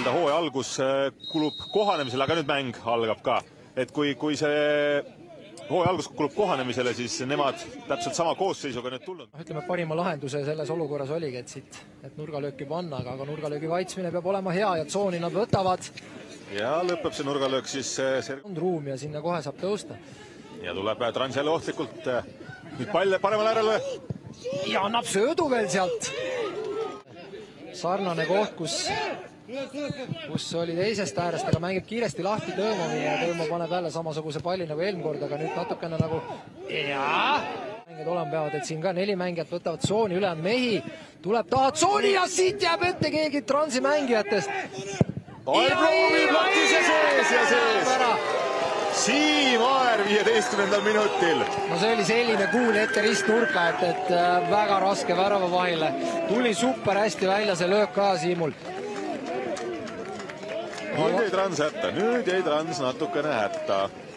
nii-öelda hooaja algus kulub kohanemisele, aga nüüd mäng algab ka. Et kui see hooaja algus kulub kohanemisele, siis nemad täpselt sama koosseisuga nüüd tulnud. Ütleme, parima lahenduse selles olukorras oligi, et nurgalööki panna, aga nurgalöögi kaitsmine peab olema hea ja tsooni nad võtavad. Ja lõpeb see nurgalöök siis... On ruum ja sinna kohe saab tõusta. Ja tuleb Trans jälle ohtlikult. Nüüd pall paremal äärele. Ja annab söödu veel sealt. Sarnane koht, kus oli teisest äärest, aga mängib kiiresti lahti Tõõmovi ja Tõõmo paneb jälle samasuguse palli nagu eelmine kord, aga nüüd natukene nagu... Mängijad olema peavad, et siin ka 4 mängijat võtavad tsooni, ülejäänud mehi. Tuleb taha tsooni ja siit jääb ette keegi Transi mängijatest. Proovib latise sees ja sees. Siim Aer 15. minutil. No see oli selline kuul ette ristnurka, et väga raske värava vahile. Tuli super hästi välja see löök ka Siimul. Nüüd jäi Trans hätta, nüüd jäi Trans natukene hätta.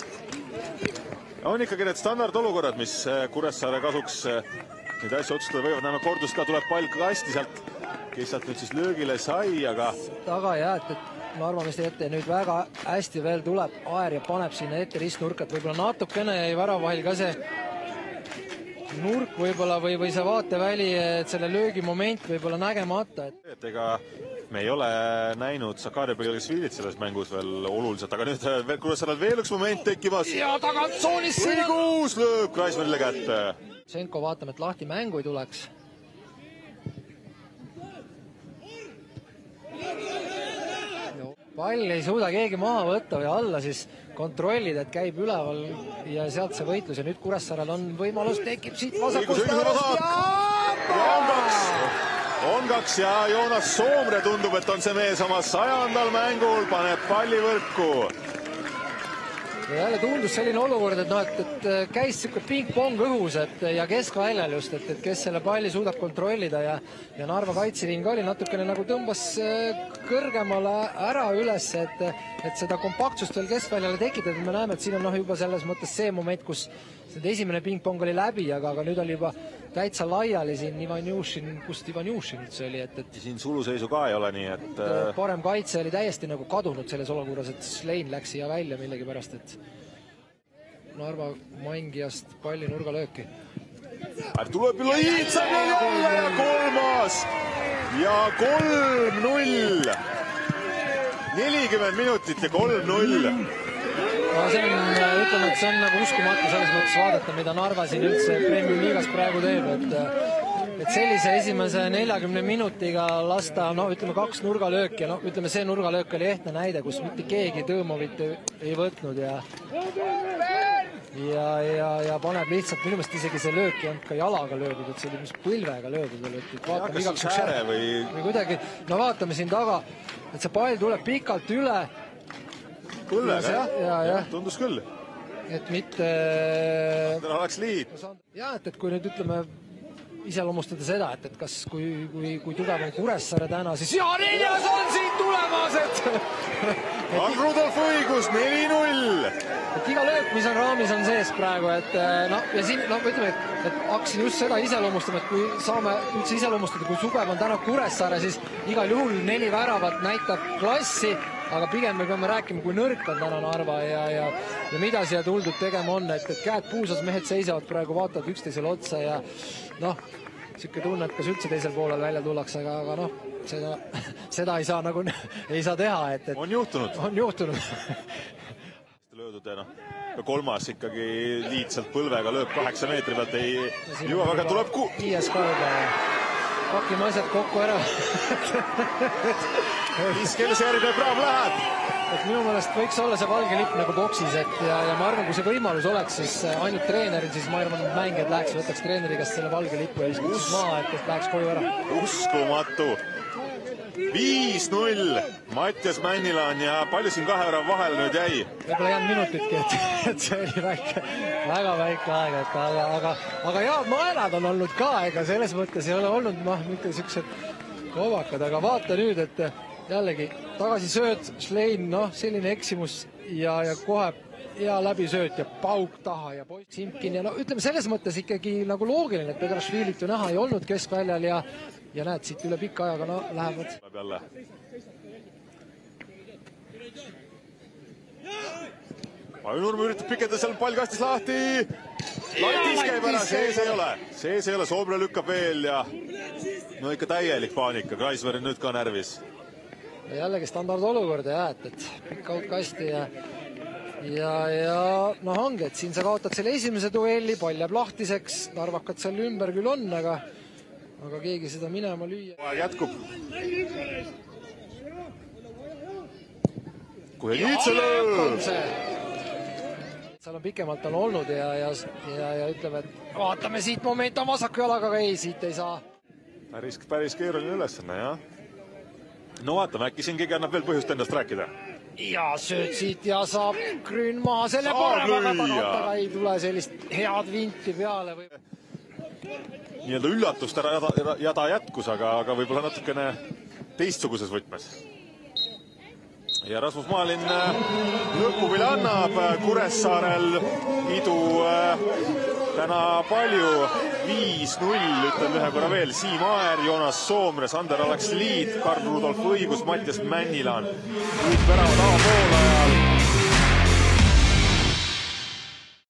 On ikkagi need standardolukorrad, mis Kuressaare kasuks neid asju otsustada võivad. Näeme kordust ka, tuleb pall kasti sealt, kes sealt nüüd siis löögile sai, aga... Taga jääd, et ma arvan, mis ette nüüd väga hästi veel tuleb Aer ja paneb sinna ette ristnurkat. Võib-olla natukene jäi värava vahil ka see nurk võib-olla või see vaateväli, et selle löögi moment võib-olla nägemata. Et ega me ei ole näinud Sakari Belgisviilit selles mängus veel oluliselt, aga nüüd Kuressaarel veel üks moment tekkimas. Ja tagant tsoonis sinna. Õigus lööb Kreismanile kätte. Senko vaatame, et lahti mängu ei tuleks. Pall ei suuda keegi maha võtta või alla, siis kontrollida, et käib üleval ja sealt see võitlus. Ja nüüd Kuressaarel on võimalus, tekib siit vasakust äärest on kaks ja Joonas Soomre tundub, et on see mees oma 100. mängul, paneb palli võrku. Ja jälle tundus selline olukord, et käis siuke ping-pong õhus ja keskväljal just, et kes selle palli suudab kontrollida ja Narva kaitseliin ka oli natukene nagu tõmbas kõrgemale ära üles, et seda kompaktsust veel keskväljale tekitada. Me näeme, et siin on juba selles mõttes see moment, kus esimene ping-pong oli läbi, aga nüüd oli juba täitsa laiali siin Ivanjušin, kust Ivanjušin üldse oli. Siin suluseisu ka ei ole nii, et... Parem kaitse oli täiesti nagu kadunud selles olukorras, et Slein läks siia välja millegi pärast, et Narva mängijast palli nurgalööki. Tuleb Lõitsam ja kolmas ja 3-0. 40 minutit ja 3-0. No see on, ütleme, et see on nagu uskumatu selles mõttes vaadata, mida Narva siin üldse Premium Liigas praegu teeb, et sellise esimese 40 minutiga lasta, ütleme 2 nurgalööki ja ütleme see nurgalöök oli ehtne näide, kus mitte keegi Tõõmovit ei võtnud ja paneb lihtsalt, minu meelest isegi see löök ei olnud ka jalaga löödud, et see oli mis põlvega löödud, et vaatame igaks üks või kuidagi, vaatame siin taga, et see pall tuleb pikalt üle. Põlvega, jah, tundus küll. Et mitte... Täna oleks liit. Jah, et kui nüüd ütleme iseloomustada seda, et kas kui tugev on Kuressaare täna, siis neljas on siit tulemas, on Rudolf õigus, 4-0. Et iga löök, mis on raamis, on sees praegu, ja siin, ütleme, et hakkasin just seda iseloomustama, et kui saame üldse iseloomustada, kui tugev on täna Kuressaare, siis igal juhul 4 väravat näitab klassi, aga pigem me peame rääkima, kui nõrk on täna Narva ja mida siia tuldud tegema on, et käed puusas, mehed seisavad praegu, vaatavad üksteisele otsa ja siuke tunne, et kas üldse teisel poolel välja tullakse, aga seda ei saa nagu ei saa teha. On juhtunud. On juhtunud. Löödud ja kolmas ikkagi liitselt põlvega lööb 8 meetri pealt, ei jõua väga, tuleb 5 kauga ja pakime asjad kokku ära. Iskelse järgi praegu läheb. Et minu meelest võiks olla see valge lipp nagu boksis, ja ma arvan, kui see võimalus oleks, siis ainult treeneril, siis ma arvan, et mängijad läheks, võtaks treeneri käest selle valge lippu ja viskuks maa, et läheks koju ära. Uskumatu. 5-0 Mattias Männilaan ja palju siin 2 värava vahel nüüd jäi? Võib-olla jäänud minutitki, et see oli väga väike aeg, aga head naerad on olnud ka, ega selles mõttes ei ole olnud mitte siuksed kovakad, aga vaata nüüd, et jällegi tagasi sööd, Schlein, selline eksimus ja kohe hea läbisööt ja pauk taha ja poiss Simkin ja ütleme selles mõttes ikkagi nagu loogiline, et Pedrašvilit ju näha ei olnud keskväljal ja näed, siit üle pika ajaga lähevad. Nurme üritab pikendada, seal pall kastis lahti. Latis käib ära, sees ei ole. Sees ei ole, Soomre lükkab veel ja no ikka täielik paanika. Kreisver on nüüd ka närvis. Jällegi standardolukord ja et pikk out kasti ja noh ongi, et siin sa kaotad selle esimese duelli, pall jääb lahtiseks, Narvakat seal ümber küll on, aga keegi seda minema lüüa. Jätkub. Kui nüüd see lööb. Seal on pikemalt on olnud ja ütleme, et vaatame siit momentum vasaku jalaga, aga ei, siit ei saa. Päris keeruline ülesanne, jah. No vaatame, äkki siin keegi annab veel põhjust endast rääkida. Ja sööd siit ja saab Grün maha selle paremaga tagant, aga ei tule sellist head vinti peale. Nii-öelda üllatust jada jätkus, aga võib-olla natukene teistsuguses võtmes. Ja Rasmus Maalin lõpuvile annab Kuressaarel idu täna palju. 5-0, ütlen ühe korra veel. Siim Aer, Joonas Soomre, Sander Alaksliit, Karl Rudolf Õigus, Mattias Männilaan. Kõik väravad avapoolajal.